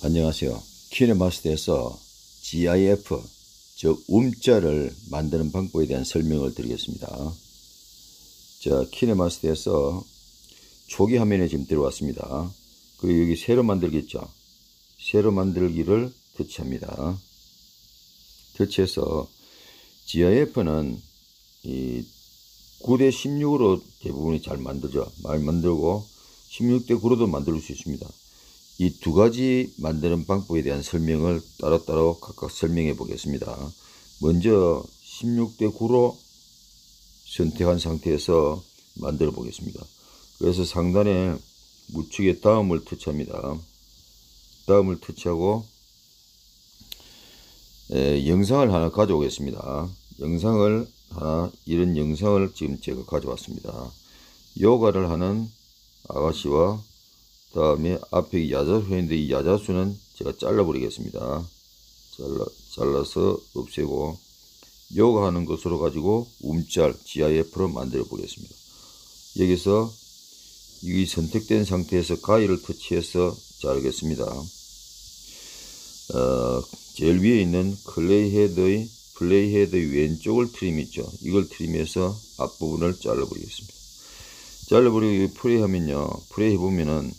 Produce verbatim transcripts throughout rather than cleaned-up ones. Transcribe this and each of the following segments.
안녕하세요. 키네마스터에서 지아이에프, 즉 움자를 만드는 방법에 대한 설명을 드리겠습니다. 자, 키네마스터에서 초기 화면에 지금 들어왔습니다. 그리고 여기 새로 만들기 있죠. 새로 만들기를 터치합니다. 터치해서 지아이에프는 이 구 대 십육으로 대부분이 잘 만들죠. 많이 만들고 십육 대 구로도 만들 수 있습니다. 이 두 가지 만드는 방법에 대한 설명을 따로따로 각각 설명해 보겠습니다. 먼저 십육 대 구로 선택한 상태에서 만들어 보겠습니다. 그래서 상단에 우측에 다음을 터치합니다. 다음을 터치하고 에, 영상을 하나 가져오겠습니다. 영상을 하나, 이런 영상을 지금 제가 가져왔습니다. 요가를 하는 아가씨와 다음에 앞에 야자수인데 이 야자수는 제가 잘라 버리겠습니다. 잘라, 잘라서 없애고 요가 하는 것으로 가지고 움짤 지아이에프로 만들어 보겠습니다. 여기서 이 선택된 상태에서 가위를 터치해서 자르겠습니다. 어, 제일 위에 있는 클레이 헤드의 플레이 헤드의 왼쪽을 트림 있죠. 이걸 트림해서 앞부분을 잘라 버리겠습니다. 잘라 버리고 프레이 하면요. 프레이 해보면은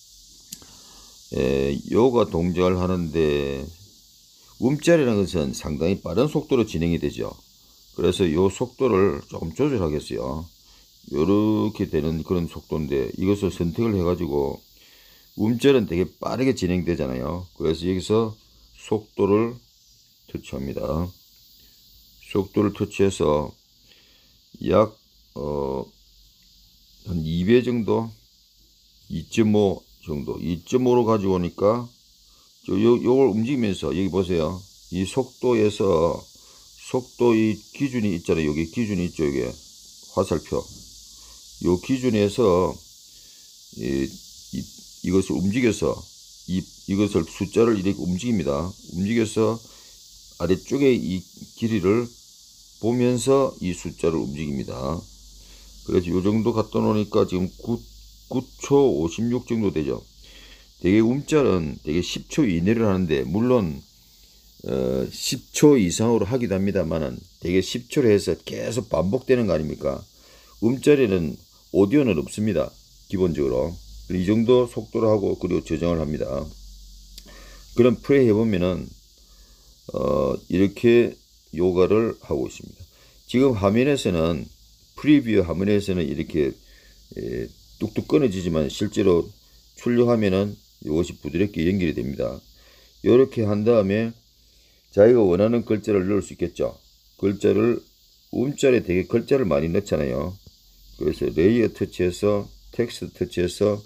에, 요가 동작을 하는데 움짤이라는 것은 상당히 빠른 속도로 진행이 되죠. 그래서 요 속도를 조금 조절하겠어요. 요렇게 되는 그런 속도인데 이것을 선택을 해 가지고 움짤은 되게 빠르게 진행되잖아요. 그래서 여기서 속도를 터치합니다. 속도를 터치해서 약 어, 한 이 배 정도, 이 점 오 정도, 이 점 오로 가지고 오니까 요, 요걸 움직이면서 여기 보세요. 이 속도에서 속도의 기준이 있잖아요. 여기 기준이 있죠. 이게 화살표. 요 기준에서 이, 이, 이것을 움직여서 이, 이것을 숫자를 이렇게 움직입니다. 움직여서 아래쪽에 이 길이를 보면서 이 숫자를 움직입니다. 그래서 요 정도 갖다 놓으니까 지금 구 초 오십육 정도 되죠. 되게 움짤은 되게 십 초 이내를 하는데 물론 어, 십 초 이상으로 하기도 합니다만은 되게 십 초로 해서 계속 반복되는 거 아닙니까? 움짤에는 오디오는 없습니다. 기본적으로 이 정도 속도로 하고 그리고 저장을 합니다. 그럼 플레이 해보면은 어, 이렇게 요가를 하고 있습니다. 지금 화면에서는 프리뷰 화면에서는 이렇게 에, 뚝뚝 끊어지지만 실제로 출력하면은 이것이 부드럽게 연결이 됩니다. 이렇게 한 다음에 자기가 원하는 글자를 넣을 수 있겠죠. 글자를 움짤에 되게 글자를 많이 넣잖아요. 그래서 레이어 터치해서 텍스트 터치해서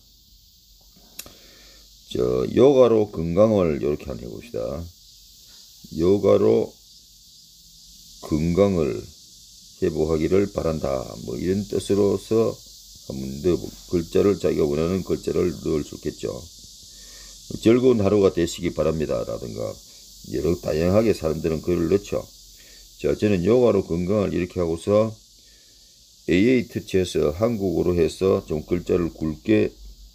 저 요가로 건강을 이렇게 한번 해봅시다. 요가로 건강을 회복하기를 바란다. 뭐 이런 뜻으로서 한번 넣어 글자를 자기가 원하는 글자를 넣을 수 있겠죠. 즐거운 하루가 되시기 바랍니다. 라든가 여러 다양하게 사람들은 글을 넣죠. 자, 저는 요가로 건강을 이렇게 하고서 에이에이 터치해서 한국어로 해서 좀 글자를 굵게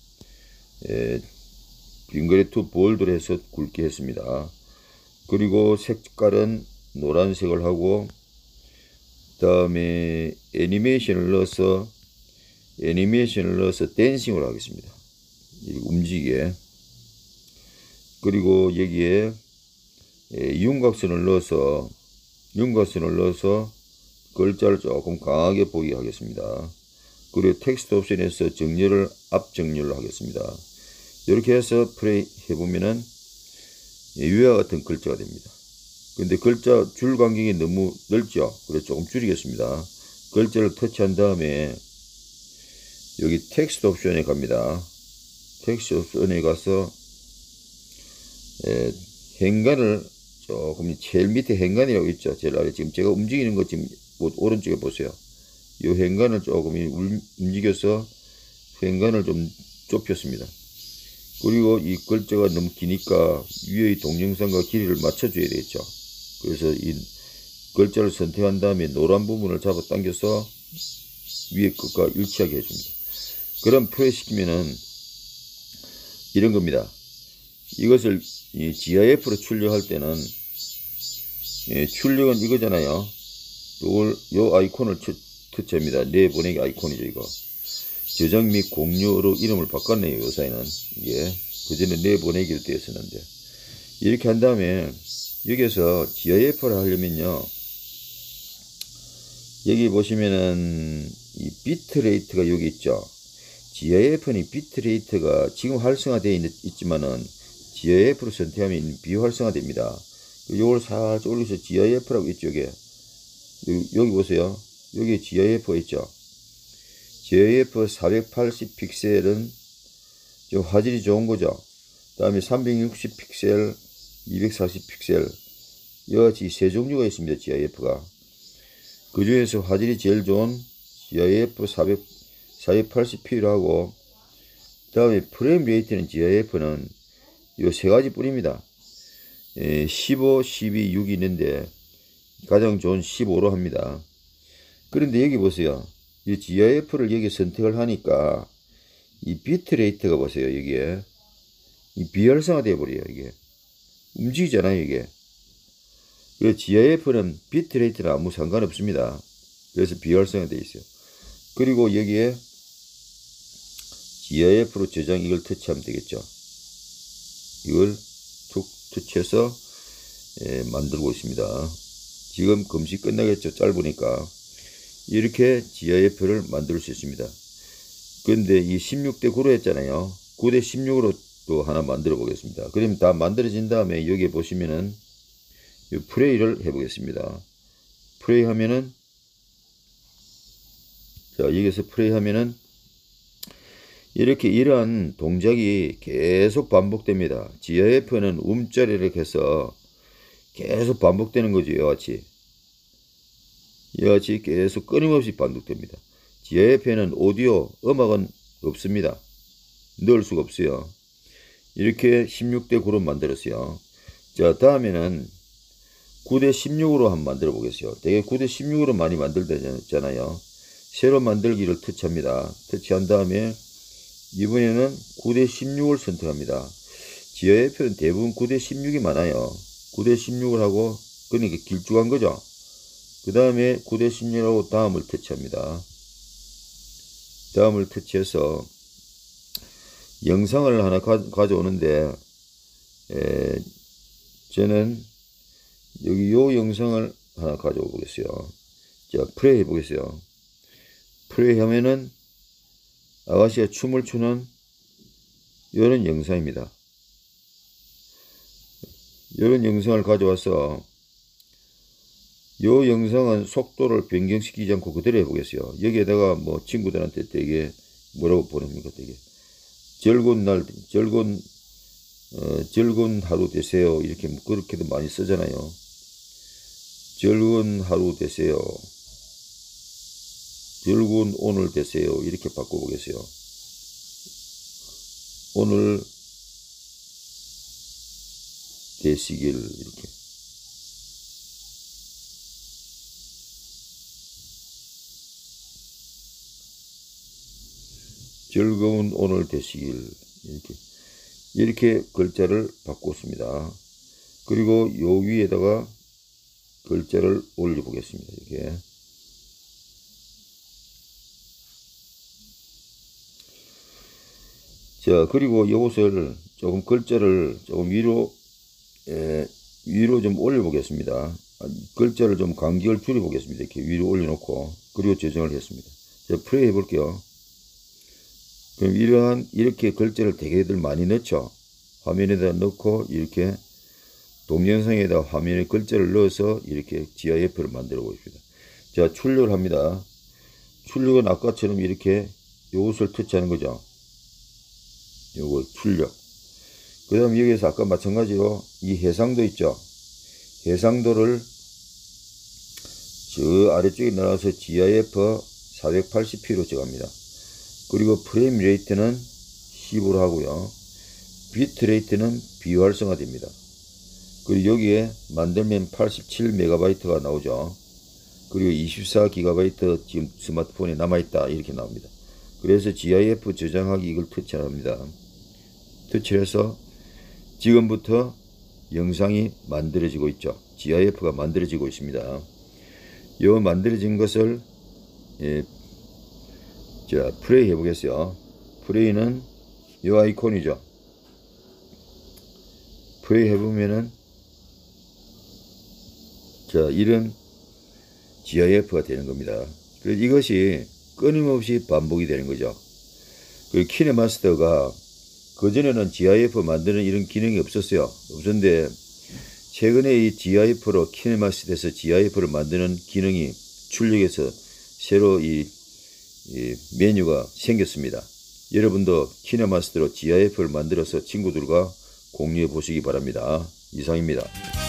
빙그레 투 볼드로 해서 굵게 했습니다. 그리고 색깔은 노란색을 하고 그 다음에 애니메이션을 넣어서 애니메이션을 넣어서 댄싱을 하겠습니다. 움직이게. 그리고 여기에 윤곽선을 넣어서 윤곽선을 넣어서 글자를 조금 강하게 보이게 하겠습니다. 그리고 텍스트 옵션에서 정렬을 앞정렬로 하겠습니다. 이렇게 해서 플레이 해보면은 위와 같은 글자가 됩니다. 근데 글자 줄 간격이 너무 넓죠. 그래서 조금 줄이겠습니다. 글자를 터치한 다음에 여기 텍스트 옵션에 갑니다. 텍스트 옵션에 가서 에, 행간을 조금 제일 밑에 행간이라고 있죠. 제일 아래 지금 제가 움직이는 거 지금 오른쪽에 보세요. 이 행간을 조금 움직여서 행간을 좀 좁혔습니다. 그리고 이 글자가 너무 기니까 위의 동영상과 길이를 맞춰줘야 되겠죠. 그래서 이 글자를 선택한 다음에 노란 부분을 잡아 당겨서 위에 것과 일치하게 해줍니다. 그럼 플레이 시키면은 이런 겁니다. 이것을 이 지아이에프로 출력할 때는 예, 출력은 이거잖아요. 요걸 요 아이콘을 터치합니다. 내보내기 아이콘이죠 이거. 저장 및 공유로 이름을 바꿨네요. 요사이는 이게 그전에 내보내기로 되어 있었는데 이렇게 한 다음에 여기서 지아이에프를 하려면요, 여기 보시면은 이 비트레이트가 여기 있죠. 지아이에프는 비트레이트가 지금 활성화되어 있지만은 지아이에프로 선택하면 비활성화됩니다. 요걸 살짝 올려서 지아이에프라고 있죠. 여기 여기 보세요. 여기 지아이에프가 있죠. 지아이에프 사백팔십 픽셀은 좀 화질이 좋은 거죠. 그 다음에 삼백육십 픽셀, 이백사십 픽셀 이같이 세 종류가 있습니다. 지아이에프가 그 중에서 화질이 제일 좋은 지아이에프 사백팔십 피를 하고, 그 다음에 프레임 레이트는 지아이에프는 이 세 가지 뿐입니다. 에, 십오, 십이, 육이 있는데 가장 좋은 십오로 합니다. 그런데 여기 보세요. 이 지아이에프를 여기 선택을 하니까 이 비트 레이트가 보세요. 여기에 이 비활성화 되어 버려요. 이게 움직이잖아요. 이게 그 지아이에프는 비트 레이트는 아무 상관없습니다. 그래서 비활성화 되어 있어요. 그리고 여기에 지아이에프로 저장 이걸 터치하면 되겠죠. 이걸 툭 터치해서 예, 만들고 있습니다. 지금 검시 끝나겠죠. 짧으니까. 이렇게 지아이에프를 만들 수 있습니다. 근데 이 십육 대 구로 했잖아요. 구 대 십육으로 또 하나 만들어 보겠습니다. 그러면 다 만들어진 다음에 여기 보시면은 이 플레이를 해 보겠습니다. 플레이 하면은, 자, 여기서 플레이 하면은 이렇게 이러한 동작이 계속 반복됩니다. 지아이에프는 움자리를 해서 계속 반복되는 거죠. 이와같이 이와같이 계속 끊임없이 반복됩니다. 지아이에프에는 오디오, 음악은 없습니다. 넣을 수가 없어요. 이렇게 십육 대 구로 만들었어요. 자, 다음에는 구 대 십육으로 한번 만들어 보겠어요. 되게 구 대 십육으로 많이 만들잖아요. 새로 만들기를 터치합니다. 터치한 다음에 이번에는 구 대 십육을 선택합니다. 지아이에프는 대부분 구 대 십육이 많아요. 구 대 십육을 하고, 그러니까 길쭉한 거죠. 그 다음에 구 대 십육하고 다음을 터치합니다. 다음을 터치해서 영상을 하나 가, 가져오는데, 에, 저는 여기 요 영상을 하나 가져오 보겠어요. 자, 플레이 해 보겠어요. 플레이 하면은 아가씨가 춤을 추는 이런 영상입니다. 이런 영상을 가져와서 요 영상은 속도를 변경시키지 않고 그대로 해보겠어요. 여기에다가 뭐 친구들한테 되게 뭐라고 보냅니까? 되게 즐거운 날, 즐거운 어, 즐거운 하루 되세요. 이렇게 뭐 그렇게도 많이 쓰잖아요. 즐거운 하루 되세요. 즐거운 오늘 되세요. 이렇게 바꿔보겠어요. 오늘 되시길 이렇게. 즐거운 오늘 되시길 이렇게 이렇게 글자를 바꿨습니다. 그리고 요 위에다가 글자를 올려 보겠습니다. 이렇게. 자, 그리고 이것을 조금 글자를 조금 위로 에, 위로 좀 올려 보겠습니다. 글자를 좀 간격을 줄여 보겠습니다. 이렇게 위로 올려놓고 그리고 저장을 했습니다. 자, 플레이 해 볼게요. 그럼 이러한 이렇게 글자를 되게들 많이 넣죠. 화면에다 넣고 이렇게 동영상에다 화면에 글자를 넣어서 이렇게 지아이에프를 만들어 보십니다. 자, 출력을 합니다. 출력은 아까처럼 이렇게 요것을 터치하는 거죠. 요거 출력. 그 다음 여기에서 아까 마찬가지로 이 해상도 있죠. 해상도를 저 아래쪽에 나가서 지아이에프 사백팔십 피로 정합니다. 그리고 프레임 레이트는 십으로 하고요. 비트 레이트는 비활성화됩니다. 그리고 여기에 만들면 팔십칠 메가바이트가 나오죠. 그리고 이십사 기가바이트 지금 스마트폰에 남아있다 이렇게 나옵니다. 그래서 지아이에프 저장하기 이걸 터치합니다. 터치해서 지금부터 영상이 만들어지고 있죠. 지아이에프가 만들어지고 있습니다. 이 만들어진 것을 예, 자 플레이 해보겠어요. 플레이는 이 아이콘이죠. 플레이 해보면은 자 이런 지아이에프가 되는 겁니다. 그래서 이것이 끊임없이 반복이 되는 거죠. 그 키네마스터가 그전에는 지아이에프 만드는 이런 기능이 없었어요. 없었는데 최근에 이 지아이에프로 키네마스터에서 지아이에프를 만드는 기능이 출력해서 새로 이, 이 메뉴가 생겼습니다. 여러분도 키네마스터로 지아이에프를 만들어서 친구들과 공유해 보시기 바랍니다. 이상입니다.